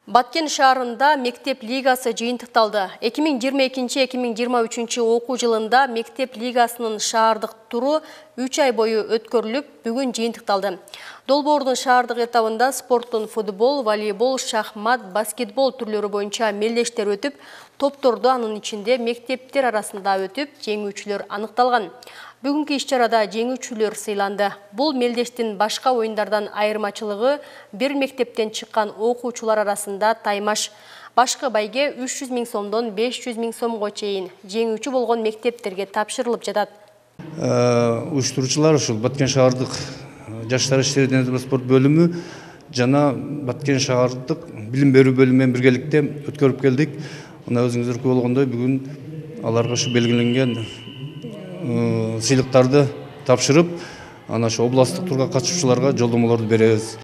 Баткен шаарында мектеп лигасы жыйынтыкталды. 2022-2023 окуу жылында мектеп лигасынын шаардык туру 3 ай бою өткөрүлүп, бүгүн жыйынтыкталды. Долбоордун шаардык этабында спорттун футбол, волейбол, шахмат, баскетбол түрлөрү боюнча мелдештер өтүп, топторду анын ичинде мектептер арасында өтүп, жеңүүчүлөр аныкталган. Бүгүнкү иш-чарада жеңүүчүлөр сыйланды. Бул мелдештин башка оюндардан айырмачылыгы бир мектептен чыккан окуучулар арасында таймаш. Башкы байге 300 000 сомдон 500 000 сомго чейин жеңүүчү болгон мектептерге тапшырылып жатат. Уюштуруучулар ушул Баткен шаардык жаштар иштери дене спорт бөлүмү жана Баткен шаардык билим берүү бөлүмү менен биргеликте өткөрүп келдик. Мына өзүңүздөр көрүп болгондой бүгүн аларга ушу белгиленген сыйлыктарды тапшырып, ана ошо областтык турга катышуучуларга жолдомолорду беребиз.